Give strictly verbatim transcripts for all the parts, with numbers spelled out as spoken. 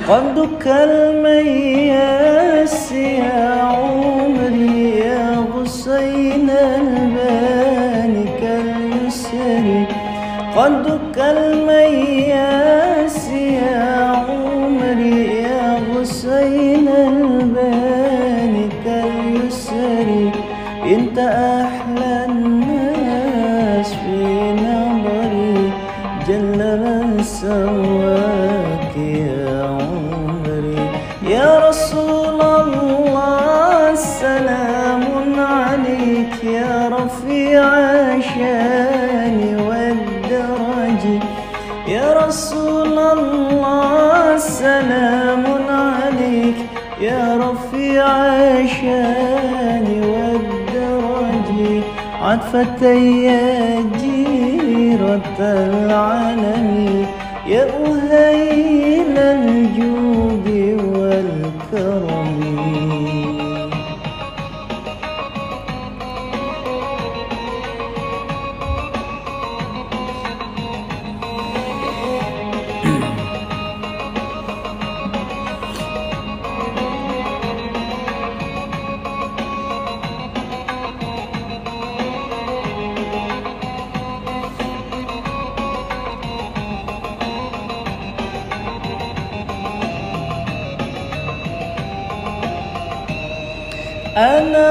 قدك المياس يا عمري يا غصين الباني كاليسر قدك المياس يا عمري يا غصين الباني كاليسر انت احلى الناس في نظري جل من سواك يا عمري يا رسول الله سلام عليك يا رفيع الشان والدرج يا رسول الله سلام عليك يا رفيع الشان والدرج عطفتي يا جيرة العالم يا أهيل الجود والكرم أنا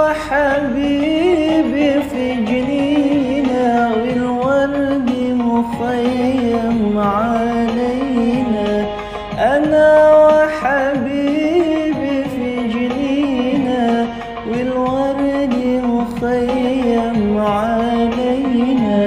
وحبيبي في جنينة والورد مخيم علينا أنا وحبيبي في جنينة والورد مخيم علينا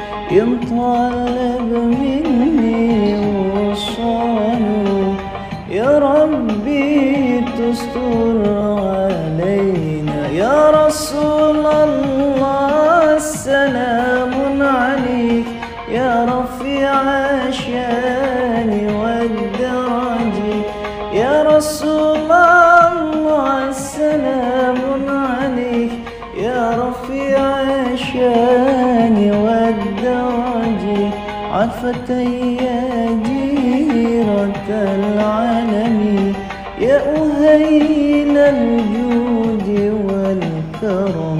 ينطلب مني وصاله يا ربي تستر علينا يا رسول الله سلام عليك يا رفيع الشان والدرج يا رسول الله سلام عليك يا رفيع الشان والدرج عطفتي يا جيرة العالم يا أهيل الجود والكرم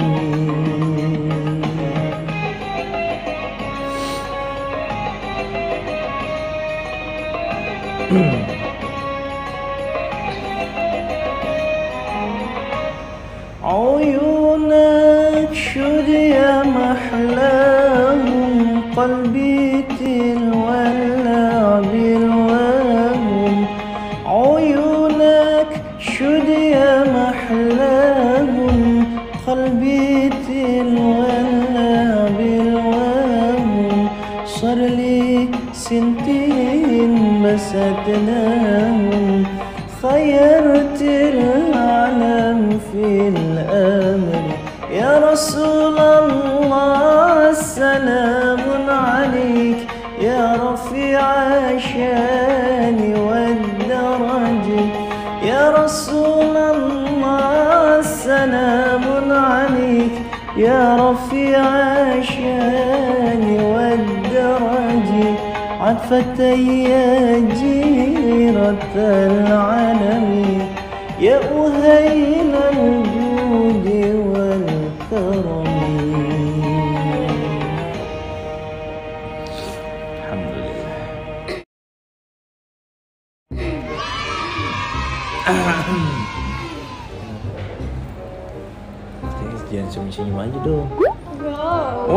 عيونك شد يا محلاهم قلبي تلولع بالوهم عيونك شد يا محلاهم قلبي تلولع بالوهم صار لي سنتين مسكناهم خيرت العالم في الأمر يا رسول الله سلام عليك يا رفيع الشان والدرج يا رسول الله سلام عليك يا رفيع الشان والدرج عطفتي يا جيرة العالم يا أهيل الجود والكرم الحمد لله. Jangan senyum-senyum aja dong. Wow.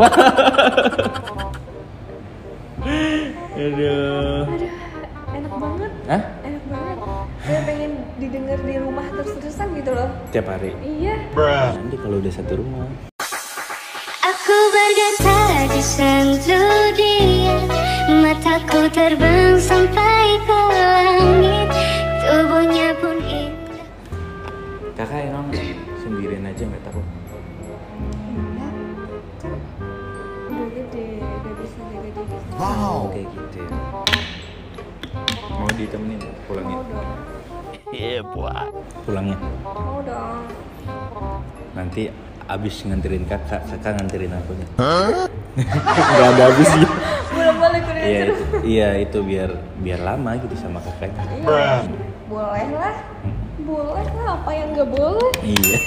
Aduh. Aduh, enak banget. Hah? Enak banget. Kayak pengen didengar di rumah terus-terusan gitu loh. Tiap hari? Iya. Nanti kalau udah satu rumah. Aku bergetar di sentuh dia, mataku terbang sampai ke langit, tubuhnya pun indah. Kakak emang sendirian aja nggak takut? Enggak. Udah gede, udah bisa jaga diri. Wow, kayak gitu ya. Mau ditemenin pulangnya? Mau dong. Iya, buat pulangnya. Mau dong. Nanti abis nganterin kakak, kakak nganterin aku nih. Hah? Gak ada abisnya. Belum boleh kuliah Iya seru. itu, iya itu biar biar lama gitu sama kakaknya. Iya. Boleh lah. Boleh lah, apa yang nggak boleh? Iya.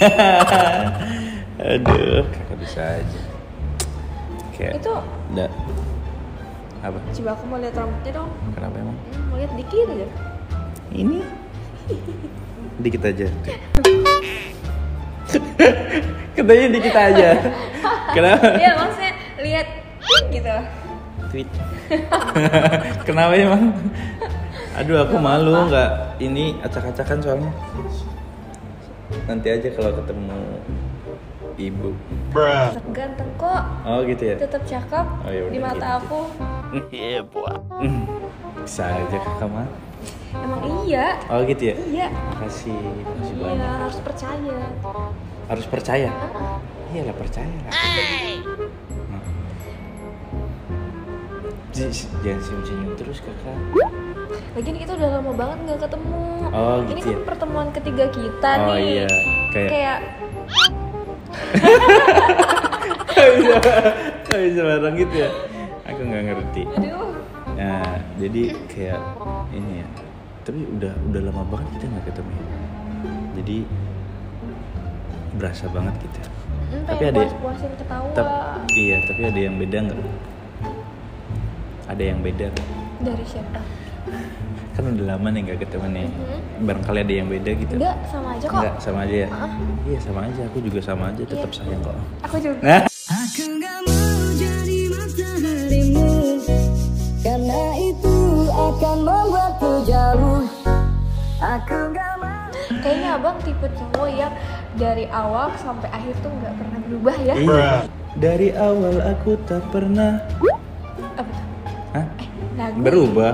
Aduh, kakak bisa aja. Kayak Itu udah apa? coba aku mau lihat rambutnya dong. Kenapa emang? Hmm, mau lihat dikit aja. Ini dikit aja. Katanya dikit aja. Kenapa? Iya, maksudnya lihat gitu. Tweet. Kenapa emang? Aduh, aku malu nggak ini acak-acakan soalnya. Nanti aja kalau ketemu ibu. Tetap ganteng kok. Oh gitu ya. Tetap cakep Oh, ya udah di mata gitu. aku. Iya, buat. Bisa aja kakak mah. Emang iya. Oh gitu ya. Iya. Makasih, makasih Iya, banyak. harus percaya. Harus percaya. Iyalah percaya lah. Nah. J- Jangan senyum-senyum terus kakak. Lagian kita udah lama banget nggak ketemu. Oh, Ini gitu kan ya? pertemuan ketiga kita Oh nih. iya, kayak. Kayak Kok bisa, kok bisa bareng gitu ya? Aku nggak ngerti. aduh. Nah, jadi kayak ini ya. Tapi udah udah lama banget kita nggak ketemu. Ya. Jadi berasa banget kita. Hmm, Tapi pengen ada- puas-puasin ketawa. Tap- iya, tapi ada yang beda nggak? Ada yang beda nggak? Dari siapa? Kan udah lama nih nggak ketemu nih. Mhm. Barangkali ada yang beda gitu. Enggak, sama aja kok. Enggak, sama aja ya? Ah. Iya sama aja, aku juga sama aja, tetap Iya. sayang kok. Aku juga. Nah, Aku gak mau jadi mataharimu, karena itu akan membuatku jauh. Aku gak mau. Kayaknya abang tipe cowok yang dari awal sampai akhir tuh nggak pernah berubah ya. iya. Dari awal aku tak pernah Apa tuh? Hah? Lagu. Berubah.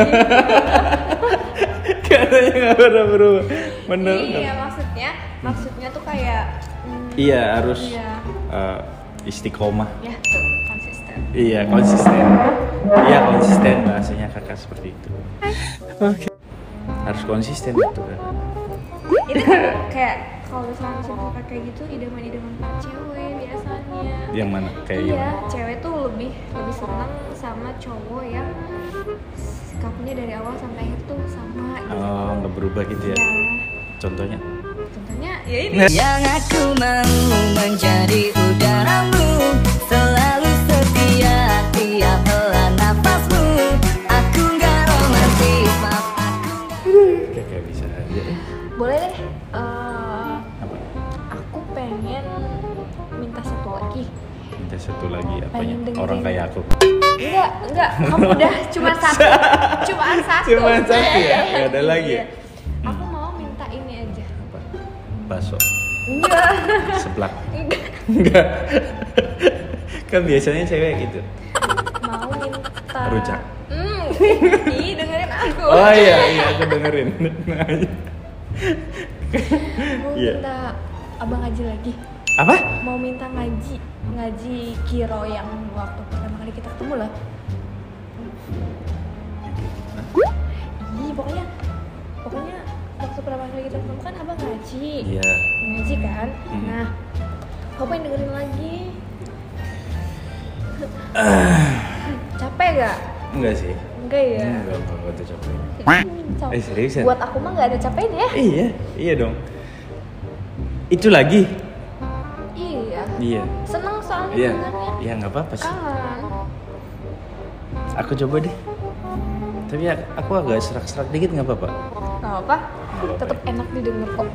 Katanya nggak pernah berubah. Bener. Iya, maksudnya, maksudnya tuh kayak. hmm, Iya harus Iya. eh, istiqomah. Ya, tuh konsisten. Iya konsisten. Iya konsisten bahasanya kakak seperti itu. Oke. Harus konsisten gitu kan. Itu kan kayak kalau misalnya suka kayak gitu idaman-idaman para cewek biasanya. Yang mana kayak Iya, gimana? cewek tuh lebih lebih senang sama cowok yang sikapnya dari awal sampai akhir tuh sama gitu. Oh nggak berubah gitu ya? Ya, Contohnya? contohnya ya ini. Yang aku mau menjadi udaramu, selalu setia tiap helaan nafasmu. Aku gak romantis, maaf aku gak. Kakak bisa aja. Eh, Boleh deh. eh, apa? aku pengen minta satu lagi. Minta satu lagi apanya? Pengen dengerin. Orang kayak aku. Enggak, enggak. Kamu udah cuma satu. Cuma satu. Cuma satu ya? Nggak ada lagi ya? Iya. Aku mau minta ini aja. Apa? Bakso. Enggak. Seblak. Enggak. Enggak. Kan biasanya cewek gitu. Mau minta Rujak. Hmm. Ih, dengerin aku. Oh iya, iya aku dengerin. Mau Iya. minta abang ngaji lagi. Apa? Mau minta ngaji, ngaji kiro yang waktu pertama kali kita ketemu lah. Ih, pokoknya pokoknya waktu pertama kali kita ketemu kan abang ngaji. Iya. Ngaji kan? Hmm. Nah, aku pengen dengerin lagi. Capek gak? Enggak sih. Enggak ya? Enggak, enggak, enggak tuh capek. Cap- Eh, serius ya? Buat aku mah gak ada capeknya ya? Iya, iya dong. Itu lagi? Iya. Iya. Seneng soalnya Iya. dengernya. Iya nggak apa-apa sih. Kangen. Aku coba deh. Tapi ya- aku agak serak-serak dikit nggak apa-apa. Gak apa-apa. apa-apa. Tetap enak didengar kok.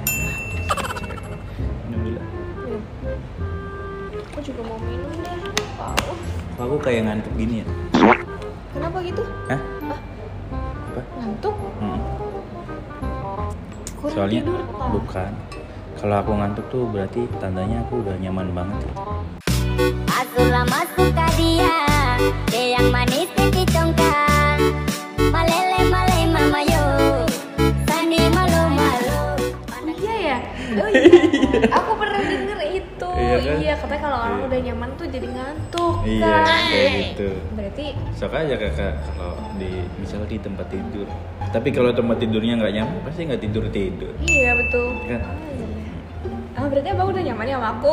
Minum dulu. Minum. Aku juga mau minum deh. Wow. Kok aku kayak ngantuk gini ya? Kenapa gitu? Hah? Hah? Apa? Ngantuk? Mm-mm. Kurang Soalnya tidur, Pak. bukan. Kalau aku ngantuk tuh berarti tandanya aku udah nyaman banget. Masuklah masuk ke dia, dia yang manis titi congkak. Malele male mama yo, sani malu malu. Iya ya? Oh iya. Aku pernah denger itu. Iya kan? Iya, katanya kalau orang Iya. udah nyaman tuh jadi ngantuk Iya, kan. kayak gitu. Berarti Sok aja kakak kalau di misal di tempat tidur. Tapi kalau tempat tidurnya nggak nyaman pasti nggak tidur tidur. iya betul. Kan? Ah, berarti abang udah nyaman ya sama aku.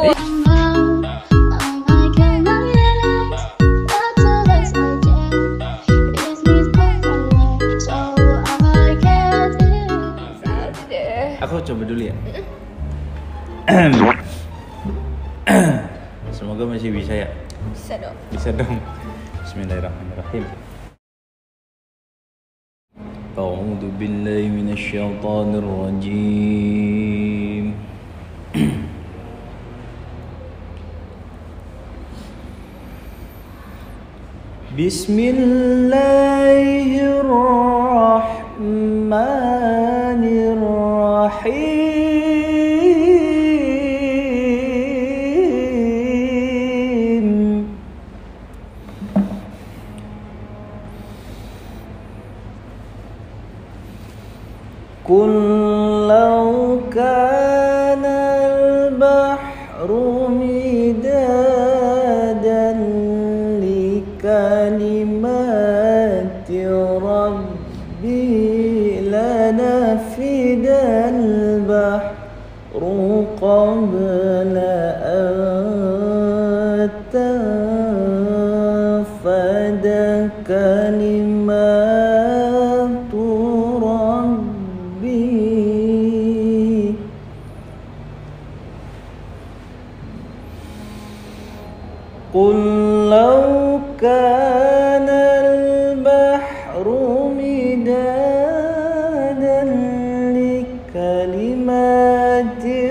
Aku coba dulu ya. Semoga masih bisa ya. Bisa dong. Bisa dong. Bismillahirrahmanirrahim. A'udzu billahi minasyaitonir rajim. Bismillahirrahmanirrahim. Qul law kana al-bahru midadan li kalimati rabbi lanafida al-bahru qabla an tanfada kalimatu rabbi. Qul law kana al-bahru midadan li kalimati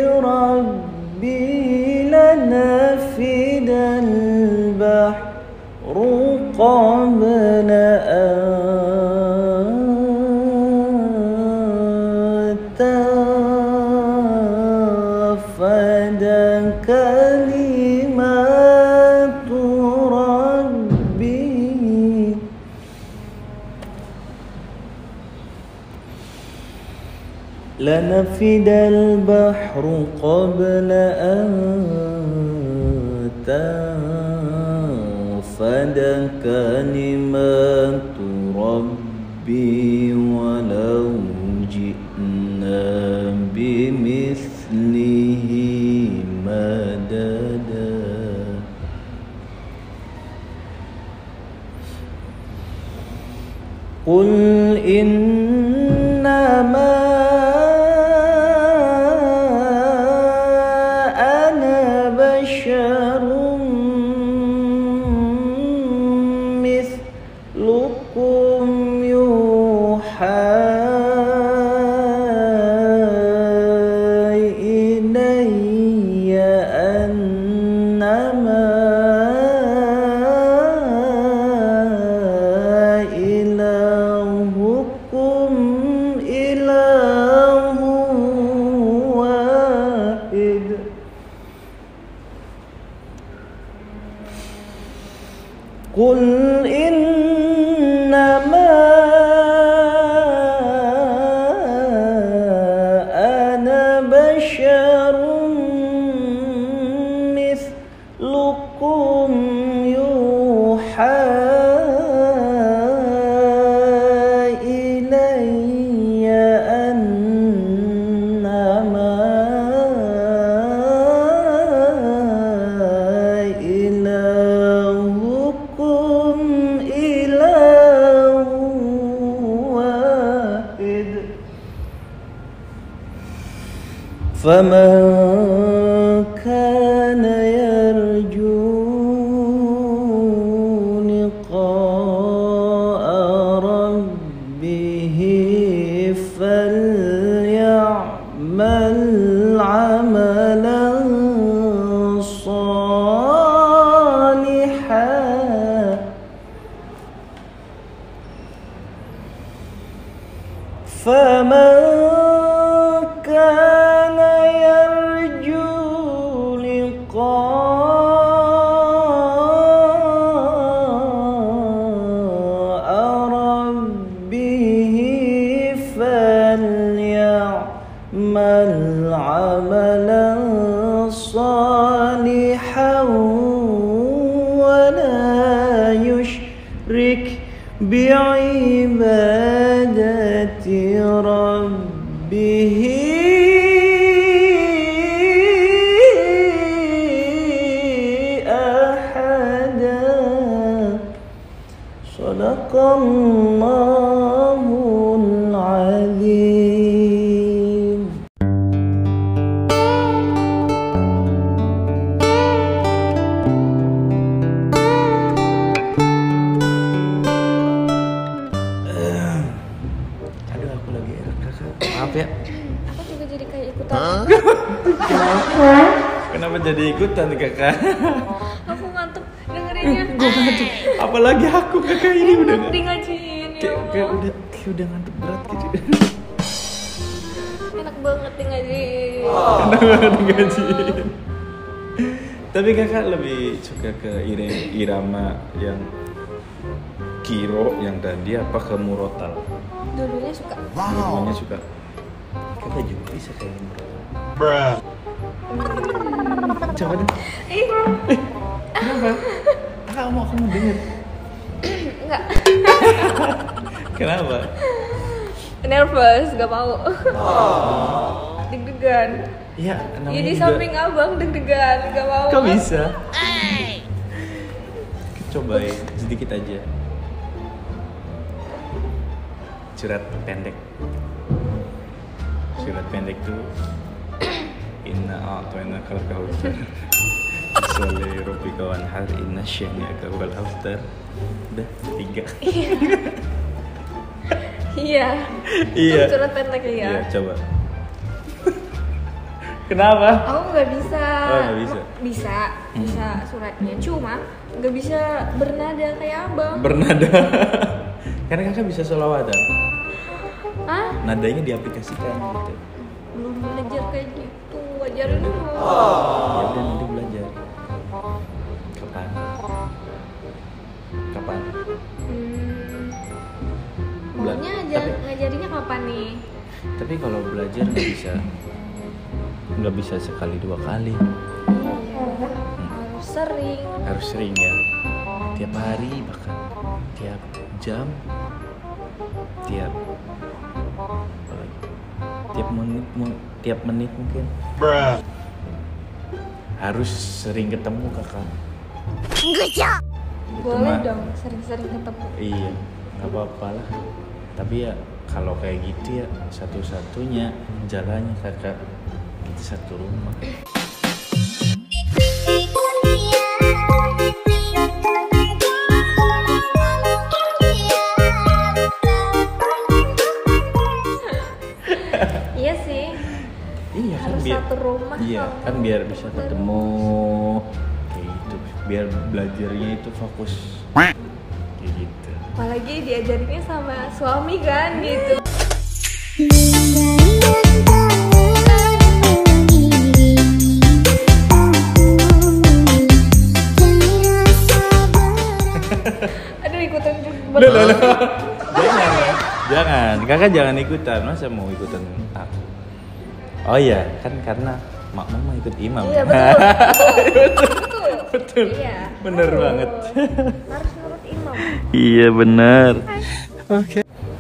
rabbi lanafida al-bahru qabla an tanfada kalimatu rabbi. لنفد البحر قبل أن تنفد كلمات ربي ولو جئنا بمثله مددا. قل إنما أنا بشر مثلكم يوحى إلي أنما إلهكم إله واحد. قل إنما أنا بشر مثلكم يوحى إلي أنما إلهكم إله واحد. فمن كان يرجو لقاء ربه فليعمل عملا صالحا. فمن كان يرجو لقاء ربه فليعمل عملا صالحا ولا يشرك بعبادة ربه أحدا. صدق الله العظيم. ikutan. Kenapa jadi ikutan kakak? Aku ngantuk dengerinnya. Gue ngantuk. Apalagi aku kakak ini udah Di ngajiin ya kayak, kayak Allah. udah kayak udah ngantuk berat gitu. Enak banget di ngajiin. Enak banget ngajiin. Tapi kakak lebih suka ke ire- irama yang kiro yang tadi apa ke murotal? Dulunya suka. Semuanya suka. Kakak juga bisa kayak murotal. Coba deh. Ih, Kenapa? Kakak mau aku mau denger. enggak. Kenapa? Nervous, gak mau. Deg-degan. Iya, namanya Ya di juga- samping abang deg-degan, gak mau. Kok bisa? Cobain sedikit aja. Surat pendek. Surat pendek tuh Inna a'toina kal kautsar. Sholli rabbika wanhar inna syani'aka wal abtar. Udah tiga. Iya. Iya. Itu surat pendek ya. Iya, coba. Kenapa? Aku nggak bisa. Oh, nggak bisa. Bisa, bisa suratnya. Cuma nggak bisa bernada kayak abang. Bernada. Karena kakak bisa sholawatan. Hah? Nadanya diaplikasikan gitu. Belum belajar kayak gitu. Ajarin dong. Ya udah nanti belajar. Kapan? Kapan? Hmm, Bela- maunya ajar, tapi- ngajarinya kapan nih? Tapi kalau belajar nggak bisa, nggak bisa sekali dua kali. Iya, harus sering. Harus sering ya. Tiap hari bahkan tiap jam, tiap apalagi? tiap menit, mu- tiap menit mungkin. Harus sering ketemu kakak. Boleh mah- dong, sering-sering ketemu. Iya, nggak apa-apa lah. Tapi ya kalau kayak gitu ya satu-satunya jalannya kakak kita satu rumah. Iya sih, Iya kan harus biar satu rumah. iya kalau kan nggak biar bisa baru. ketemu kayak gitu. Biar belajarnya itu fokus kayak gitu. Apalagi diajarinnya sama suami kan gitu. Aduh ikutan juga. Loh, loh, loh. Jangan, jangan. Kakak jangan ikutan. Masa mau ikutan aku? Oh iya, kan karena makmum mau ikut imam. Iya betul. Betul. Betul. Iya. Bener harus. banget. Harus nurut imam. Iya benar. Oke.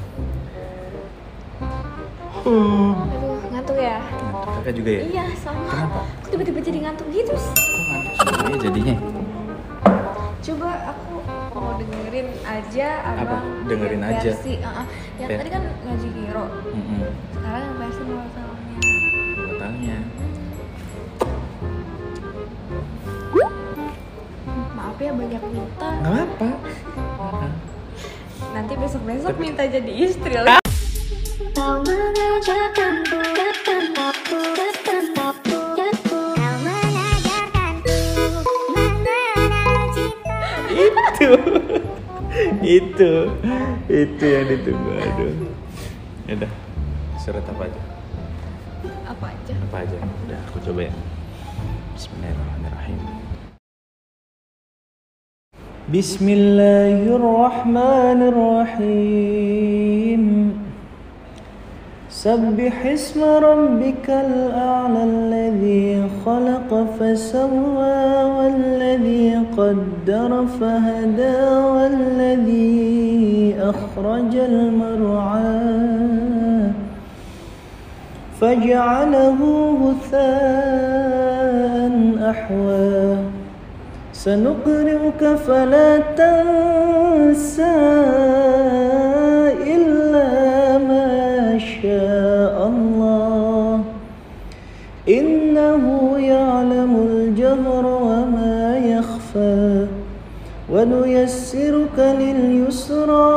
Aduh ngantuk ya. Ngantuk kakak juga ya? Iya sama. Kenapa? Kok tiba-tiba jadi ngantuk gitu sih? Kok ngantuk sendiri jadinya? Coba aku mau dengerin aja Apa? abang Dengerin yang aja? versi, uh-uh. Yang Ya. tadi kan ngaji giro. Mm-mm. Sekarang yang versi murotalnya. Batalnya. Maaf ya banyak minta. Nggak apa. Nanti besok-besok minta jadi istri lah. Kau mengajarkanku betapa betapa kau mengajarkanku mengenal cinta. Itu. Itu. Itu yang ditunggu. Aduh. Yaudah. Surat apa aja? Apa aja? Apa aja? Udah aku coba ya. Bismillahirrahmanirrahim. Bismillahirrahmanirrahim. سبح اسم ربك الأعلى الذي خلق فسوى والذي قدر فهدى والذي أخرج المرعى فجعله غثاء أحوى سنقرئك فلا تنسى إلا ما شاء الله إنه يعلم الجهر وما يخفى ونيسرك لليسرى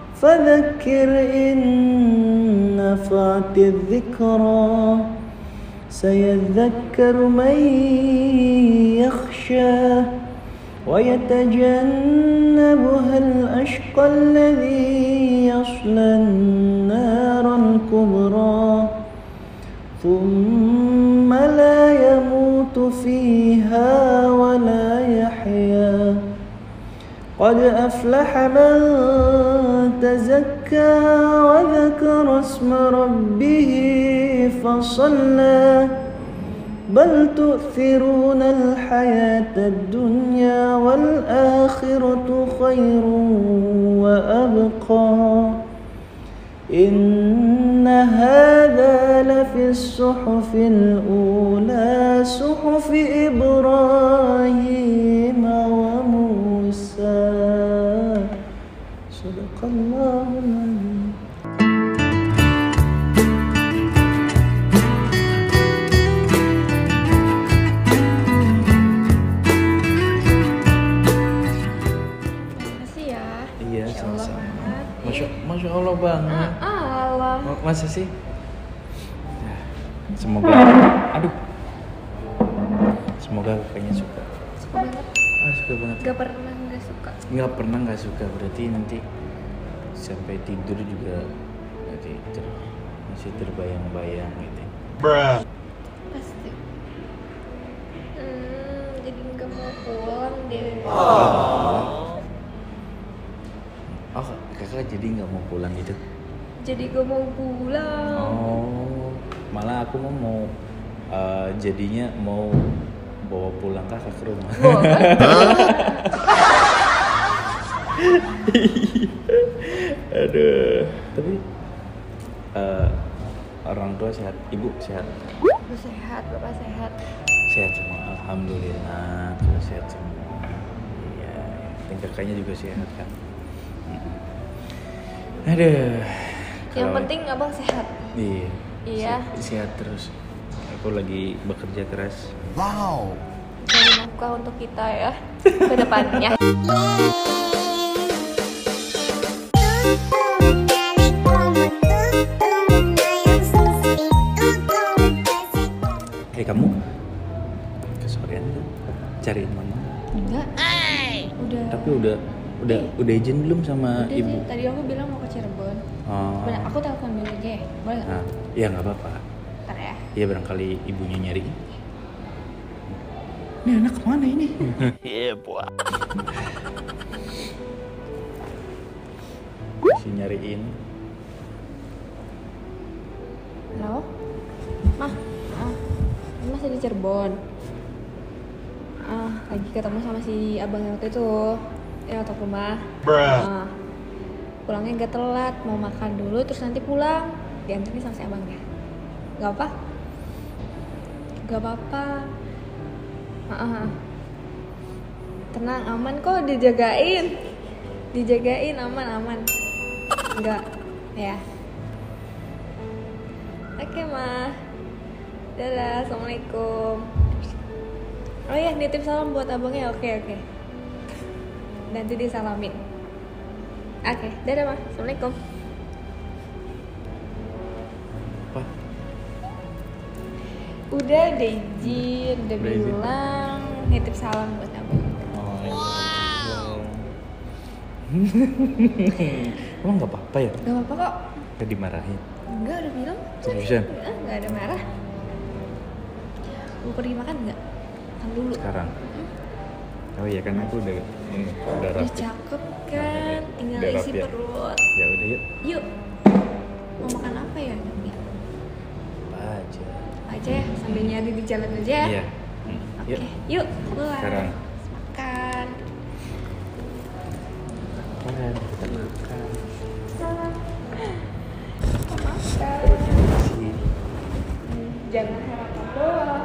فذكر إن نفعت الذكرى سيذكر من يخشى ويتجنبها الأشقى الذي يصلى النار الكبرى ثم لا يموت فيها ولا يحيا قد أفلح من تزكى وذكر اسم ربه فصلى بل تؤثرون الحياة الدنيا والآخرة خير وأبقى إن هذا لفي الصحف الأولى صحف إبراهيم وموسى صدق الله العظيم. Makasih ya. Iya, Masya Allah sama-sama. banget. Masya, Masya Allah banget. Ah, Allah. Ma- Masa sih? Ya, semoga, aduh, semoga kakaknya suka. Suka banget. Ah, suka banget. Gak pernah nggak suka. Nggak pernah nggak suka, berarti nanti sampai tidur juga nanti ter, masih terbayang-bayang gitu. Pasti. Hmm, jadi nggak mau pulang deh. Oh, kakak jadi nggak mau pulang gitu? Jadi gak mau pulang. Oh, malah aku mau mau uh, jadinya mau bawa pulang kakak ke rumah. Aduh, tapi uh, orang tua sehat, ibu sehat, Ibu sehat, bapak sehat. sehat semua, alhamdulillah, kalau sehat semua. Iya, yang kakaknya juga sehat kan. Mm. Aduh. Yang kalau- penting abang sehat. Iya. Iya. se- Sehat terus. Aku lagi bekerja keras. Jadi nafkah untuk kita ya ke depannya. Eh kamu kesorean tuh cariin mama. Enggak. Udah. Tapi udah udah udah izin belum sama Udah ibu? sih, tadi aku bilang mau ke Cirebon. Oh. Bener, aku telepon dulu aja ya. Boleh nggak? Nah, ya nggak apa-apa. Ntar ya. Ya barangkali ibunya nyari. Ini anak kemana ini? Iya buah. Si nyariin. Halo? Mah, ah, ini masih di Cirebon. Ah, lagi ketemu sama si abang yang waktu itu. Ya, waktu rumah. Ah, pulangnya gak telat, mau makan dulu terus nanti pulang. Dianterin sama si abangnya. Gak apa? Gak apa-apa. Ah, ah. Tenang, aman kok, dijagain. Dijagain, aman, aman. Enggak, ya. Oke, Ma. Dadah, Assalamualaikum. Oh iya, nitip salam buat abangnya. Oke, oke. Nanti disalamin. Oke, dadah, Ma. Assalamualaikum. Apa? Udah udah izin, udah Udah izin. bilang nitip salam buat abang. Oh, wow. Emang nggak apa-apa ya? Gak apa-apa kok. Gak dimarahin. Enggak, udah bilang. Seriusan? Eh, Enggak ada marah. Mau pergi makan enggak? Makan dulu. Sekarang. Oh iya kan aku udah ini udah Udah rapi. cakep kan, tinggal Udah isi rapi ya? perut. Ya udah yuk. Yuk. Mau makan apa ya? Nanti? Apa aja. Apa aja ya, sambil nyari di jalan aja ya. Iya. Hmm. Oke, Yuk. yuk keluar. Sekarang. Makan. Makan, kita makan. Makan. Terima kasih. Jangan harapan doang.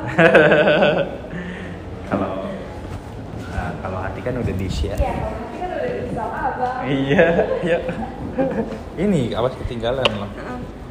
Kalau nah, kalau hati kan udah di share. Iya, kalau nanti kan udah di sama abang. Iya, yuk. Ini awas ketinggalan loh. Heeh.